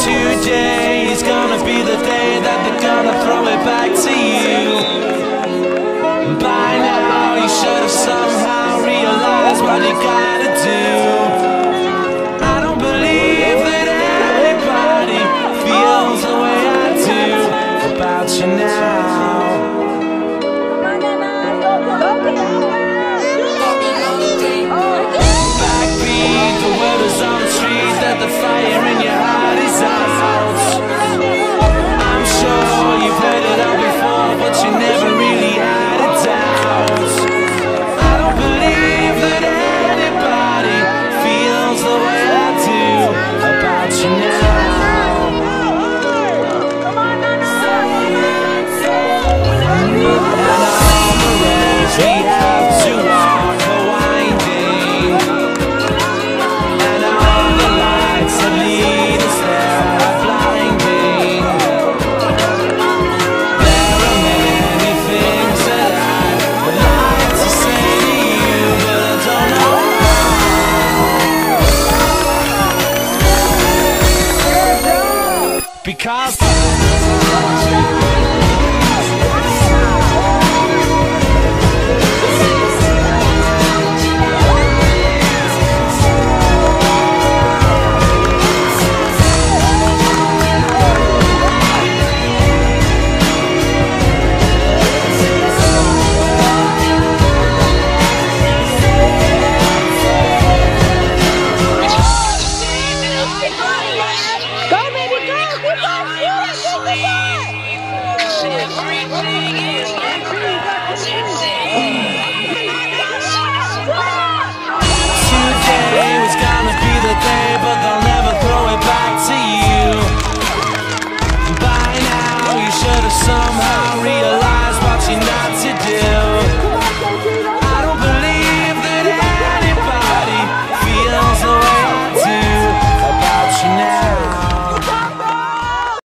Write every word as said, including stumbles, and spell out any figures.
Today is gonna be the day that they're gonna throw it back to you. By now you should have somehow realized what you gotta do. I don't believe that anybody feels the way I do about you now. Backbeat, the word is on the street that the fire in your heart is out. I'm sure you've heard it all before, but you never really had a doubt. I don't believe that anybody feels the way I do about you now. And all the roads we have to walk are winding, and all the lights that lead us there are blinding. There are many things that I would like to say to you, but I don't know how. Because somehow